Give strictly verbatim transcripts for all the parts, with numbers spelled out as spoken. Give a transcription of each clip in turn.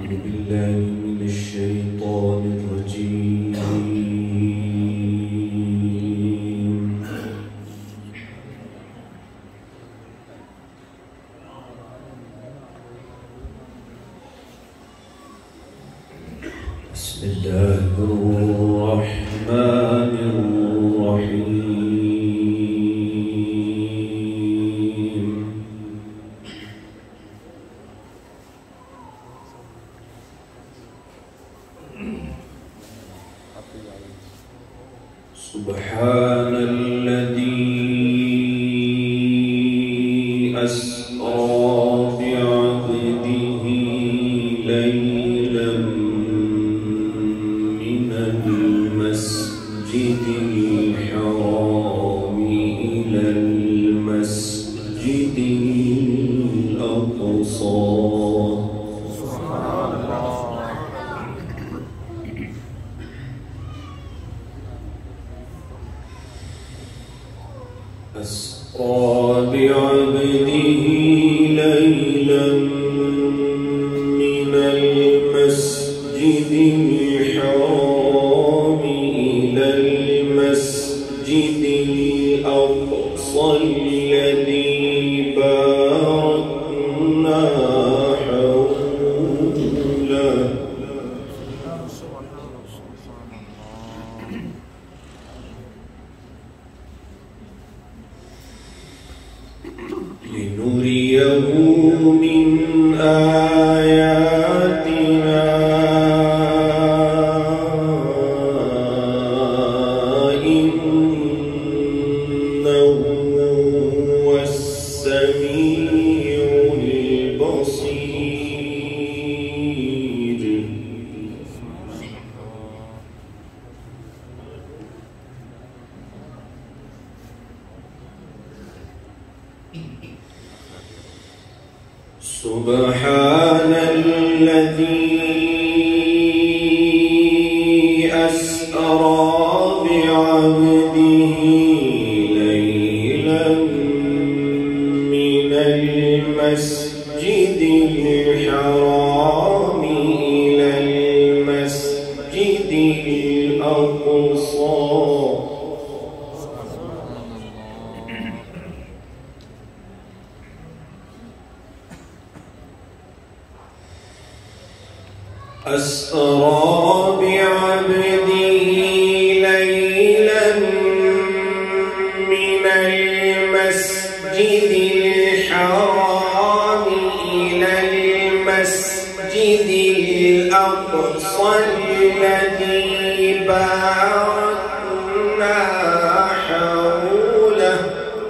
سبحان الذي أسرى بعبده ليلا من المسجد الحرام إلى المسجد الأقصى أسرى بعبده ليلا من المسجد الحرام إلى المسجد الأقصى الذي باركنا حوله لنريه من آياتنا إنه هو السميع البصير سبحان الذي أسرى بعبده ليلا من المسجد الحرام إلى المسجد الأقصى أسرى بعبده ليلا من المسجد الحرام إلى المسجد الأقصى الذي باركنا حوله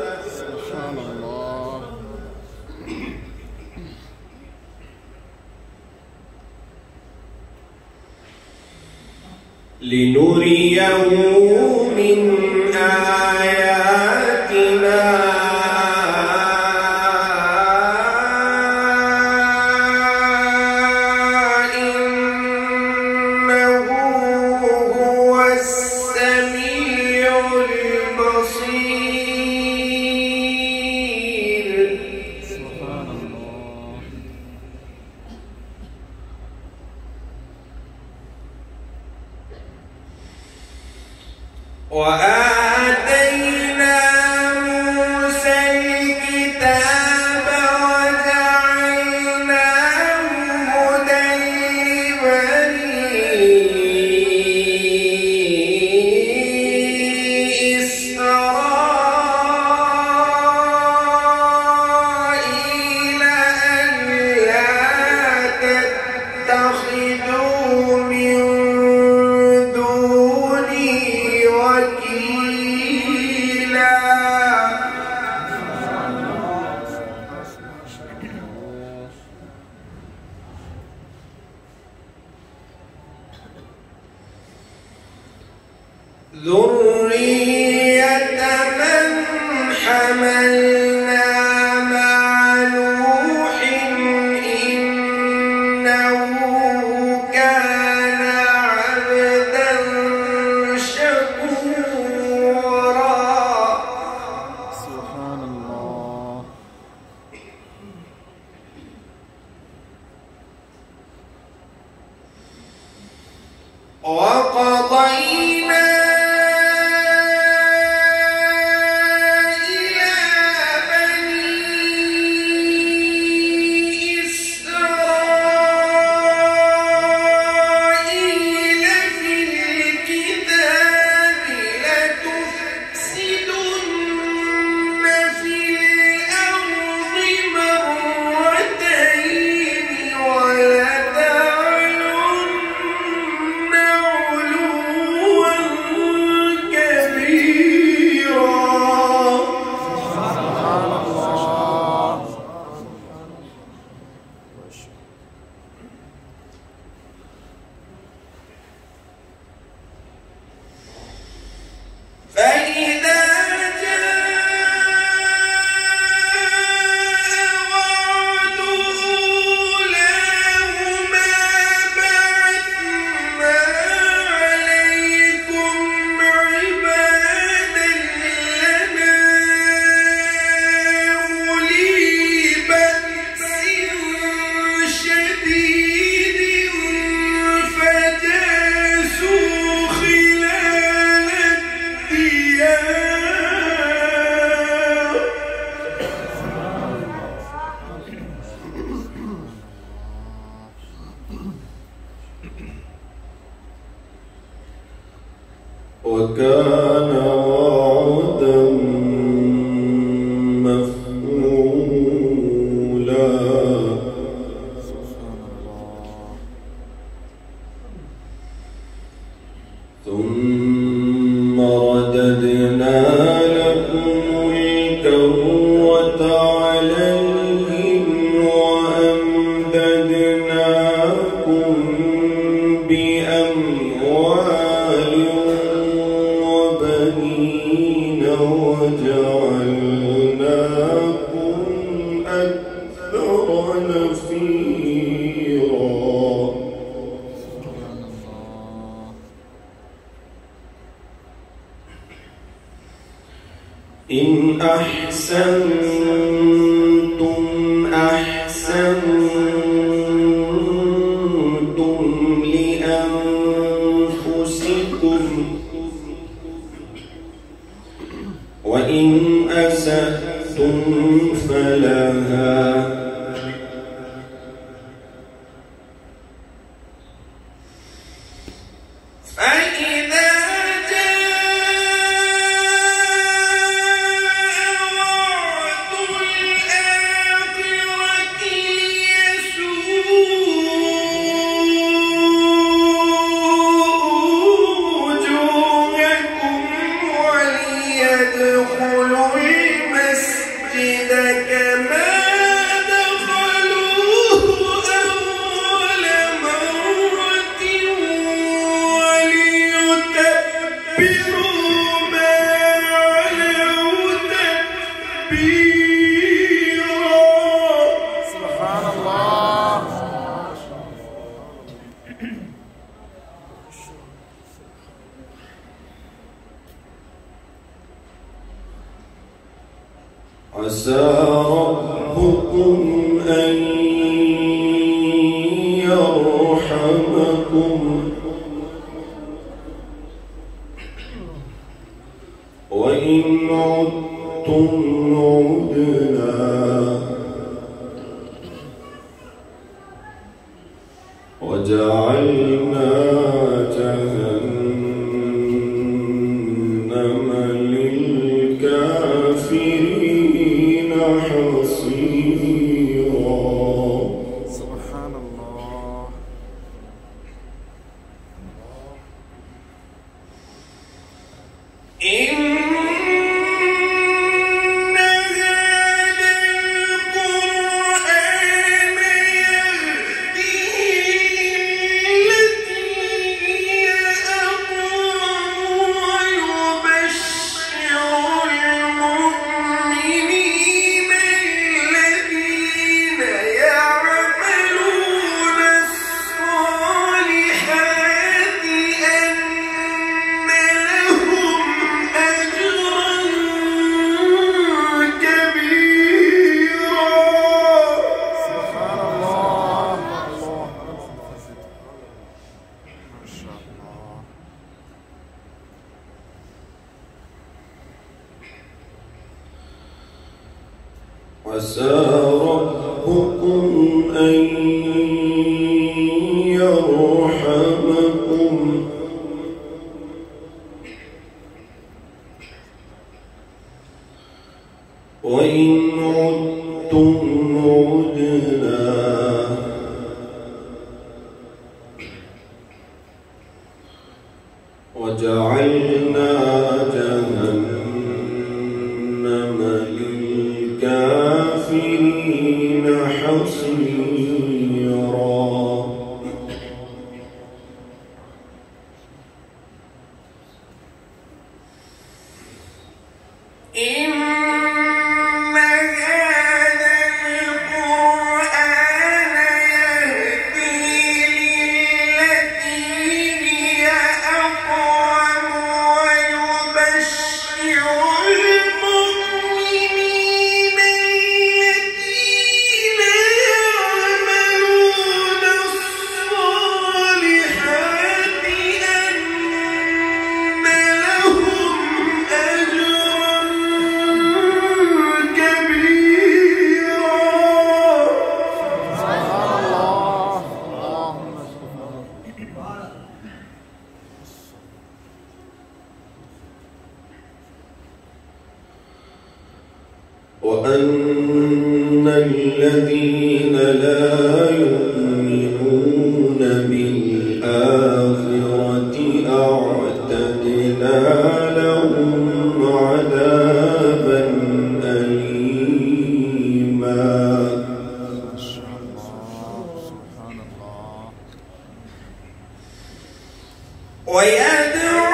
لنريه من آياتنا إنه هو السميع البصير سبحان الله وآتينا موسى الكتاب وجعلناه هدى لبني إسرائيل ألا تتخذوا من ذرية من حملنا مع نوح إنه كان عبدا شكورا سبحان الله وقضينا وكان وعدا مفعولا ثم رددنا لكم الكرة عليهم وأمددناكم بأموال وبنين وجعلناكم أكثر نفيرا. إن أحسنتم أحسنتم لأنفسكم وإن أسأتم فلها عسى ربكم أن يرحمكم وإن عدتم عدنا وجعلنا جهنم للكافرين حصيرا. سبحان الله. إن هذا القرآن يهدي للتي عسى ربكم أن يرحمكم وإن عدتم عدنا وجعلنا جهنم للكافرين حصيرا. وأن الذين لا يؤمنون بالآخرة أعتدنا لهم عذابا أليما. ويدعو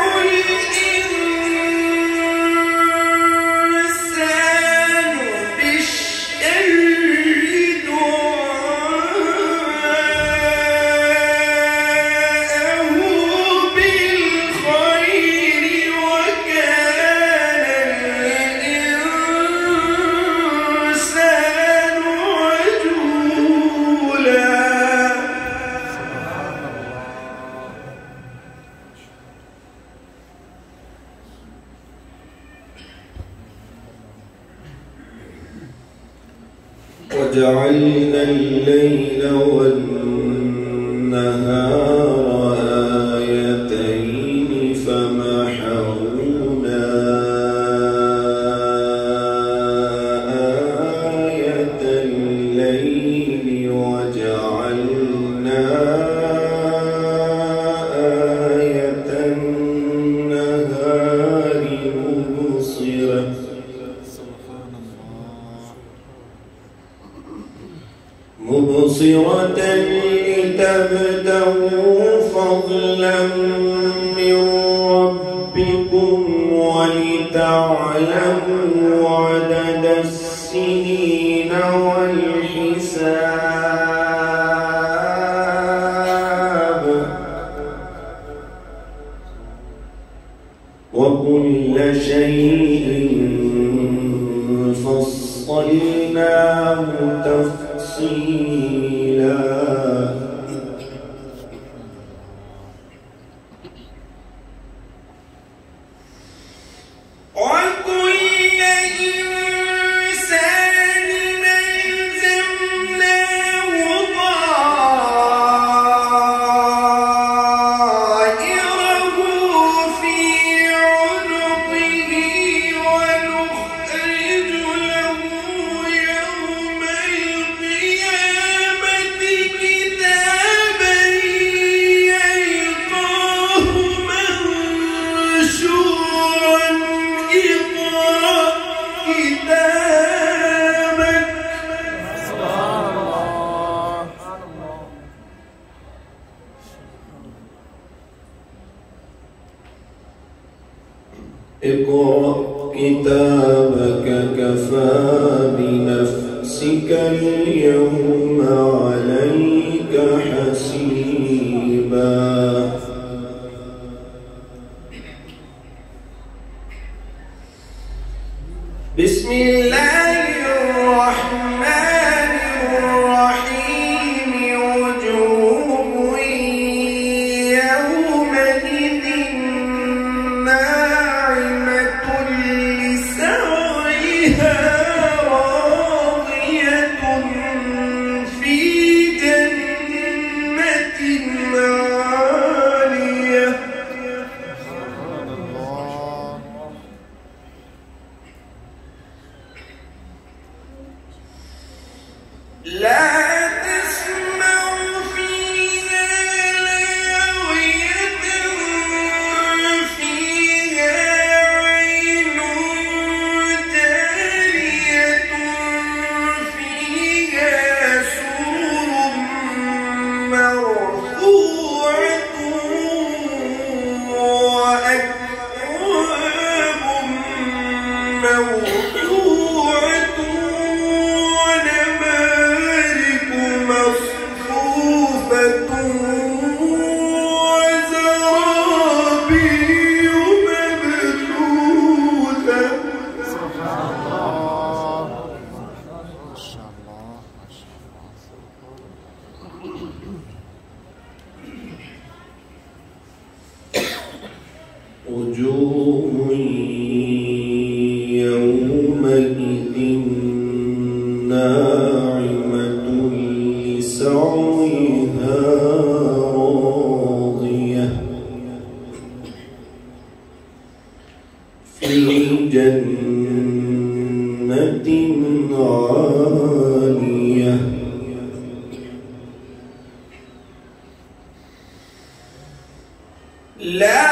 وجعلنا الليل والنهار آيتين فمحونا آية الليل وجعلنا آية النهار مبصرة مبصرة لتبتغوا فضلا من ربكم ولتعلموا عدد السنين والحساب وكل شيء فصلناه تفصيلا. اقرأ كتابك كفى بنفسك اليوم عليك حسيبا. بسم الله الرحمن الرحيم. وجوه يومئذ ناعمة لسعيها راضية وجوه يومئذ ناعمة لسعيها راضية في جنة عالية لا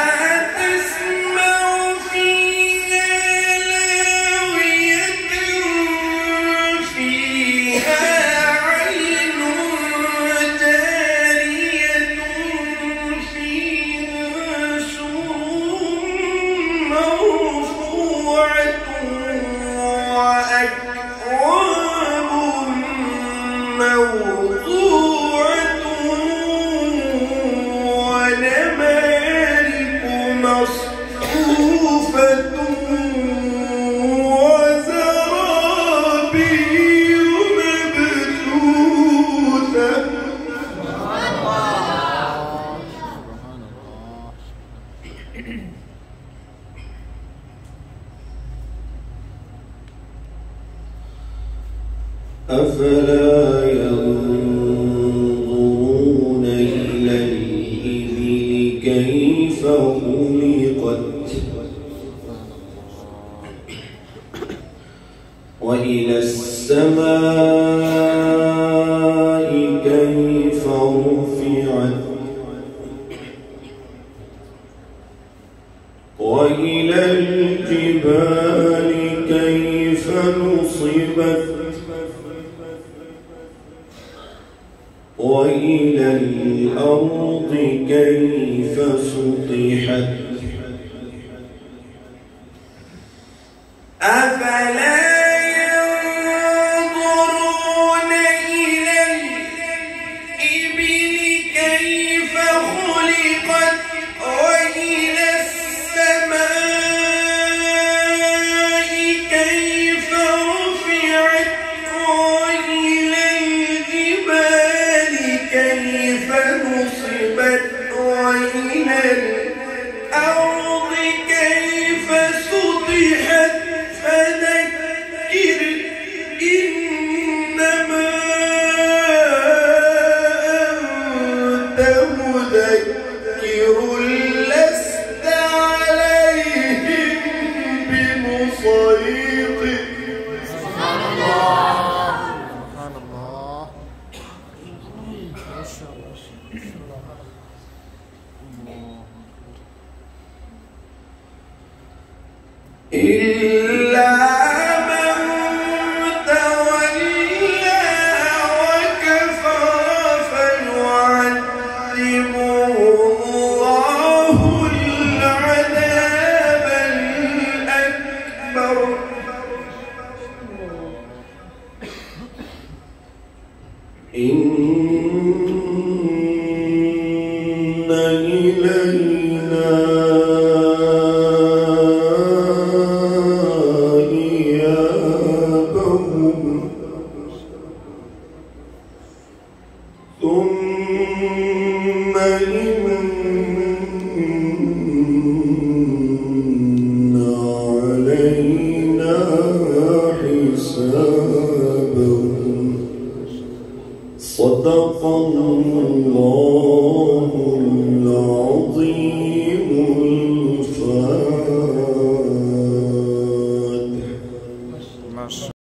أفلا ينظرون إلى الإبل كيف خلقت وإلى السماء كيف رفعت وإلى الجبال كيف نصبت وإلى الأرض كيف سطحت أفلا ينظرون إلى الإبل كيف خلقت وإلى السماء كيف رفعت وإلى الجبال كيف نصبت وإلى الأرض كيف سطحت فذكر إنما أنت مذكر لست عليهم بمسيطر. سبحان الله سبحان الله ما شاء الله إلا من تولى وكفر فيعذبه الله العذاب الأكبر إن إلينا ثم إن علينا حسابهم. صدق الله